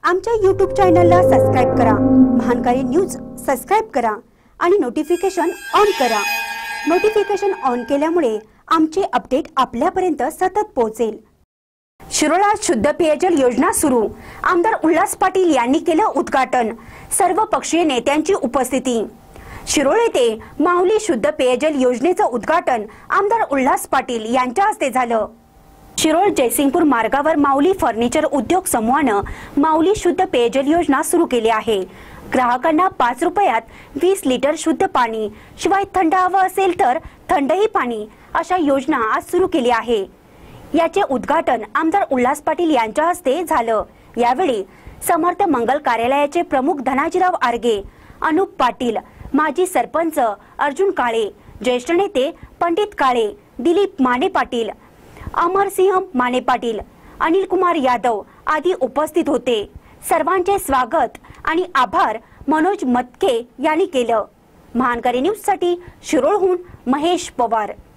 आमच्या YouTube चॅनलला subscribe करा, महानकारी न्यूज सबस्क्राइब करा आणि नोटिफिकेशन ऑन करा। नोटिफिकेशन ऑन केल्यामुळे आमचे अपडेट आपल्यापर्यंत सतत पोहोचेल। शिरोळात शुद्ध पेयजल योजना सुरू, आमदार उल्हास पाटील यांनी केलं उद्घाटन, सर्व पक्षीय नेत्यांची उपस्थिती। शिरोळ येथे माऊली शुद्ध पेयजल योजनेचं उद्घाटन आमदार उल्हास पाटील यांच्या हस्ते झालं। शिरोळ जयसिंगपूर मार्गावर माऊली फर्निचर उद्योग समूहानं माऊली शुद्ध पेयजल योजना सुरू केली आहे। ग्राहकांना 5 रुपयात 20 लिटर शुद्ध पाणी, शिवाय थंड हवं असेल तर थंडही पाणी, अशा योजना आज सुरू केली आहे। याचे उद्घाटन आमदार उल्हास पाटील यांच्या हस्ते झालं। यावेळी समर्थ मंगल कार्यालयाचे प्रमुख धनाजीराव आर्गे, अनुप पाटील, माजी सरपंच अर्जुन काळे, ज्येष्ठ नेते पंडित काळे, दिलीप माने पाटील, अमरसिंह माने पाटील, अनिल कुमार यादव आदी उपस्थित होते। सर्वांचे स्वागत आणि आभार मनोज मतके यांनी केलं। महानकारी न्यूज साठी शिरोळहून महेश पवार।